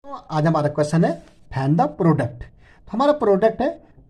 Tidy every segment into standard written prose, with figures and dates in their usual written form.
तो आज हमारा क्वेश्चन है फाइंड द प्रोडक्ट। तो हमारा प्रोडक्ट है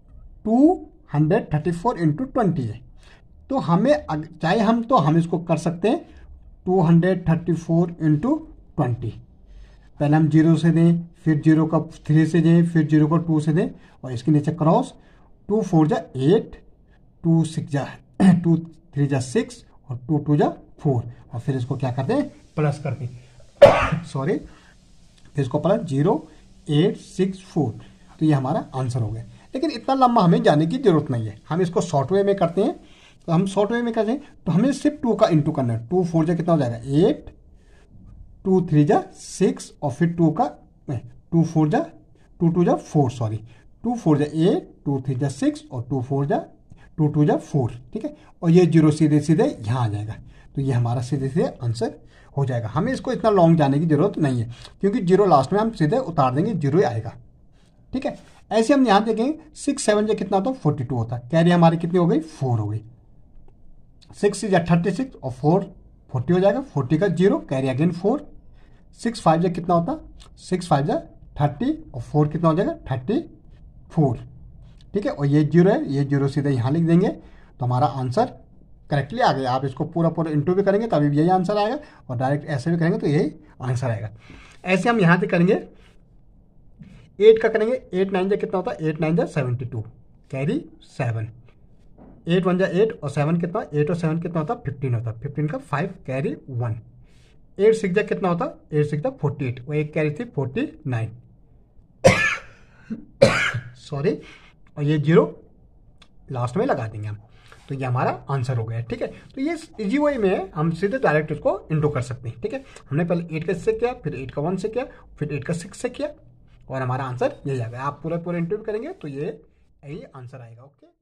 234 इंटू 20 है। तो हमें चाहे हम इसको कर सकते हैं 234 इंटू 20। पहले हम 0 से दें, फिर 0 का 3 से दें, फिर 0 को 2 से दें और इसके नीचे क्रॉस 2 4 जा 8, 2 6 जा 2 3 जा 6 और 2 2 जा 4 और फिर इसको क्या करते हैं प्लस करते हैं सॉरी, फिर इसको प्लस 0 8 6 4। तो ये हमारा आंसर हो गया। लेकिन इतना लंबा हमें जाने की जरूरत नहीं है, हम इसको शॉर्ट वे में करते हैं। तो हम शॉर्ट वे में करते हैं तो हमें सिर्फ 2 का इंटू करना है। 2 4 जा कितना हो जाएगा 8, 2 3 जा 6 और फिर 2 का 2 4 जा 2 2 जा 4 सॉरी 2 4 जा 8, 2 3 जा 6 और 2 4 जा 2 2 जा 4। ठीक है, और ये 0 सीधे सीधे यहाँ आ जाएगा। तो ये हमारा सीधे सीधे आंसर हो जाएगा। हमें इसको इतना लॉन्ग जाने की जरूरत नहीं है क्योंकि 0 लास्ट में हम सीधे उतार देंगे, 0 ही आएगा। ठीक है, ऐसे हम यहाँ देखेंगे 6 7 जा कितना होता है 42 होता है। कैरी हमारी कितनी हो गई 4 हो गई। 6 जा 36 और 4 40 हो जाएगा। 40 का 0 कैरी अगेन 4। 6 5 जा कितना होता 6 5 जा 30 और 4 कितना हो जाएगा 34। ठीक है, और ये 0 है, ये 0 सीधे यहाँ लिख देंगे तो हमारा आंसर करेक्टली आ गया। आप इसको पूरा पूरा इंटू भी करेंगे तभी यही आंसर आएगा और डायरेक्ट ऐसे भी करेंगे तो यही आंसर आएगा। ऐसे हम यहाँ से करेंगे 8 का करेंगे। 8 9 जा कितना होता है 8 9 जा 72 कैरी 7। 8 1 जा 8 और 7 कितना 8 और 7 कितना होता 15 होता। 15 का 5 कैरी 1। 8 6 जा कितना होता 8 6 जा 48 वो एक कैरी थी 49 सॉरी, और ये 0 लास्ट में लगा देंगे हम। तो ये हमारा आंसर हो गया। ठीक है, तो ये इजी वे में हम सीधे डायरेक्ट इसको इंटू कर सकते हैं। ठीक है, हमने पहले 8 का से किया, फिर 8 का 1 से किया, फिर 8 का 6 से किया और हमारा आंसर यही आ गया। आप पूरा पूरा इंटू करेंगे तो ये यही आंसर आएगा। ओके।